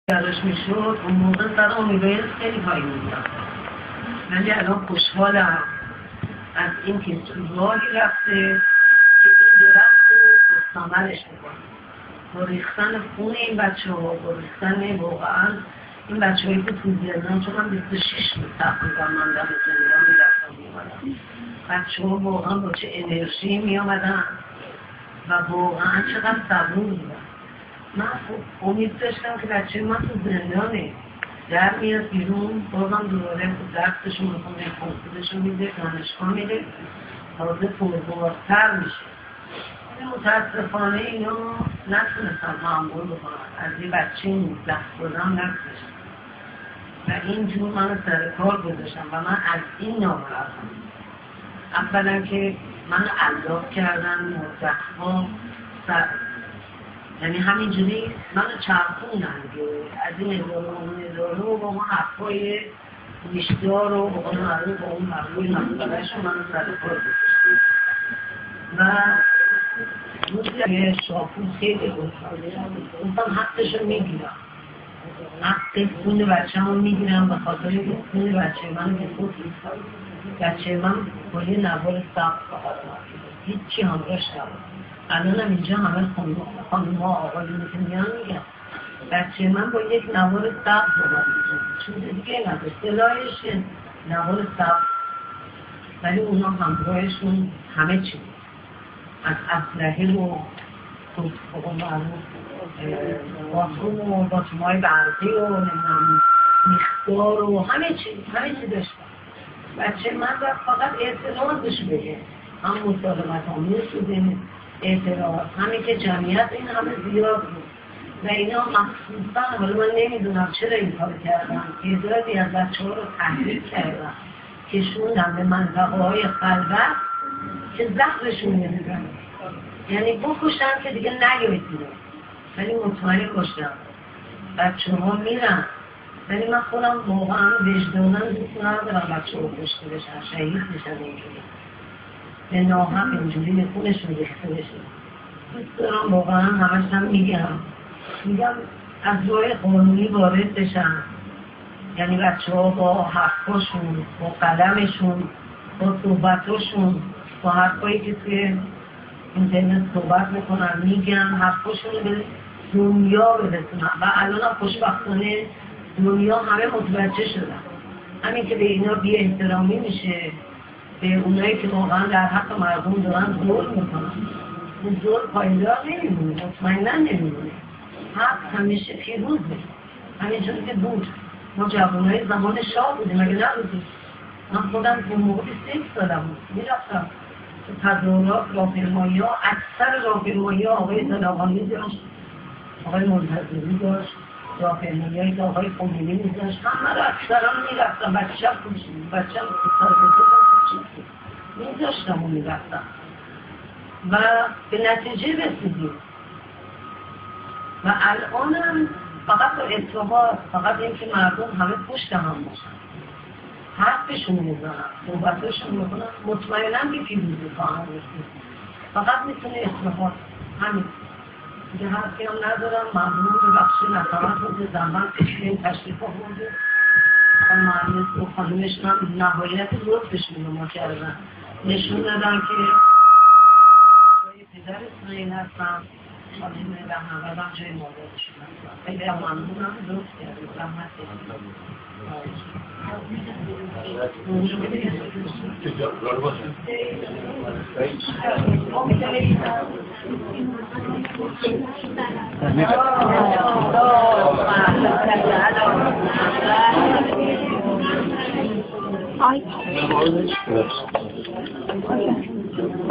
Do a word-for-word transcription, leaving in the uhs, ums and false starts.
یادش میشد اون موقع سر امیدویت خیلی پایین بودم، ولی الان خوشحالم از این که راهی رفته که این درخت رو مستعملش میکنه با ریختن خون این بچه ها، با ریختن واقعا این بچه هایی که تو زندان، چون من بیست و شش بود تقریبا من در زندان میرفتم میامدم، بچه ها واقعا با چه انرژی میامدن و واقعا چقدر صبور بودن. من امید داشتم که بچه من تو زندانه در میاد بیرون، بازم دوباره درستشون میکنه، کنسولشون میده، دانشگاه میده، تازه پربارتر میشه. ولی متاسفانه اینا نتونستم تحمل بکنم، از یه بچه نوزده سالم نتونستم و اینجور من سر کار گذاشتم و من از این ناراحتم. اولا که من علاق کردن مدت ها سر، یعنی همینجوری منو چرخوندن از این اداره و اون اداره و با ما حرفای نیشدار و با اون معروف و اون معروفی منطقهشون منو سر کار گذاشتن و روزی شاپون خیلی گفتم حقشو میگیرم، حق خون بچه همون میگیرم به خاطر که خون بچه من که خود بچه من با یه نوار سبت فقط هیچی همراش نبود. الان هم اینجا همه خانم ها آقایونی که میان میگم بچه من با یک نوار سبت رو چون دیگه نداره سلایش نوار سبت، ولی اونا همراهشون همه چی از اسلحه و باتون و باتومای برقی و نمیدونم میخدار و همه چی همه چی داشتن. بچه من باید فقط اعتراضش بگه، هم مسالمت آمیز شده اعتراض، همین که جمعیت این همه زیاد بود و اینا مخصوصا، حالا من نمیدونم چرا این کار کردن، تعدادی از بچه ها رو تحریک کردن کشوندن به منطقه های خلوت که زخمشون میدیدن، یعنی بکشتن که دیگه نگوید دیدن، ولی مطمئن کشتن بچه ها میرن. ولی من خودم واقعا وجدانم دوست ندارم بچه ها کشته بشن، شهید بشن اینجوری به ناحق اینجوری به خونشون ریخته بشه. دوست دارم واقعا همش هم میگم میگم از راه قانونی وارد بشن، یعنی بچه ها با حرفاشون، با قلمشون، با صحبتاشون، با حرفایی که توی اینترنت صحبت میکنن میگن حرفاشون به دنیا برسونن و الان هم خوشبختانه دنیا همه متوجه شدن. همین که به اینا بی احترامی میشه، به اونایی که واقعا در حق مردم دارن ظلم میکنن، اون ظلم پایدار نمیمونه، مطمئنا نمیمونه، حق همیشه پیروز میشه. همینجوری که بود ما جوانای زمان شاه بودیم، مگه نبودیم؟ من خودم اون موقع بیست و یک سالم بود میرفتم تو تظاهرات راهپیمایی ها، اکثر راهپیمایی ها آقای زلاقانی داشت، آقای منتظری داشت، راهپیمایی هایی که آقای خمینی می‌داشت، همه رو اکثرا میرفتم، بچه هم کنشیم بچه هم می‌داشتم و می‌رفتم و به نتیجه رسیدیم و الانم فقط با اتحاد، فقط این که مردم همه پشت هم باشن، حرفشون میزنن، صحبتشون میکنن، مطمئنم که پیروزی خواهند رسید. فقط میتونه اتحاد، همین دیگه حرفی هم ندارم. ممنون به بخشی نظرات که زمان این تشریف ها بوده و معنیت و خانومشون هم نهایت لطفشون رو ما کردن، نشون دادن که جای پدر اسماعیل هستم، خانوم رهنورد هم جای مادرشون هستم. خیلی هم ممنونم، لطف کردید، زحمت کردید. Ay.